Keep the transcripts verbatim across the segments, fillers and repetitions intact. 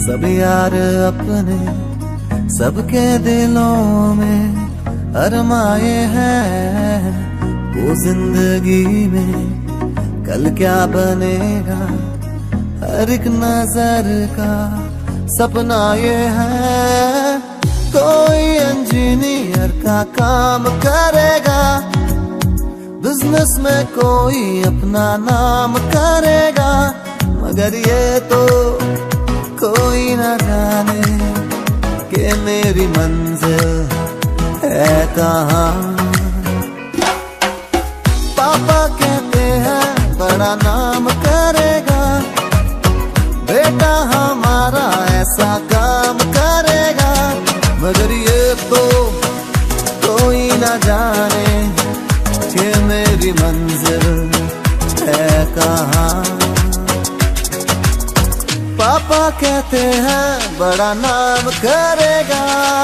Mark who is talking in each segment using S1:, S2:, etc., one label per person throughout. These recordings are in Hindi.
S1: सब यार अपने सबके दिलों में अरमाए हैं। वो जिंदगी में कल क्या बनेगा हर एक नजर का सपना ये है। कोई इंजीनियर का काम करेगा, बिजनेस में कोई अपना नाम करेगा, मगर ये तो कोई न जाने कि मेरी मंजिल है कहाँ। पापा कहते हैं बड़ा नाम करेगा, बेटा हमारा ऐसा काम करेगा, मगर ये तो कोई न जाने कि मेरी मंजिल है कहाँ। पापा कहते हैं बड़ा नाम करेगा।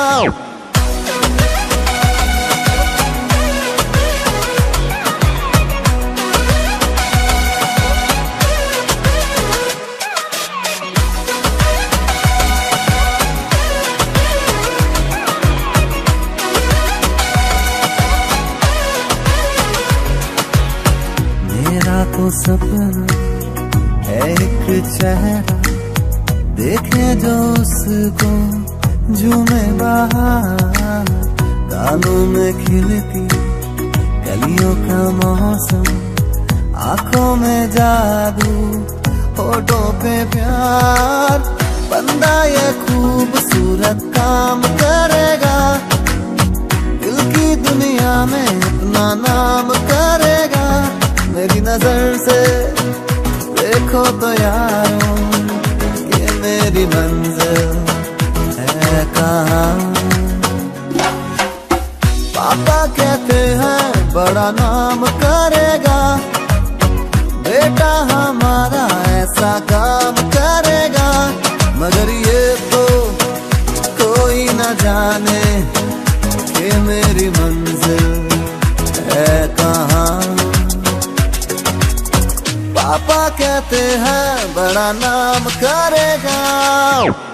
S1: मेरा तो सपना है एक चेहरा देखे जो उसको झूमे बाहर। गालों में खिलती कलियों का मौसम, आंखों में जादू, होठों पे प्यार। बंदा ये खूबसूरत काम करेगा, दिल की दुनिया में अपना नाम करेगा। मेरी नजर से देखो तो यारों मेरी मंजिल है कहाँ। पापा कहते हैं बड़ा नाम करेगा, बेटा हमारा ऐसा काम करेगा, मगर ये तो कोई न जाने कि मेरी मंजिल है कहाँ। पापा कहते हैं बड़ा नाम करेगा।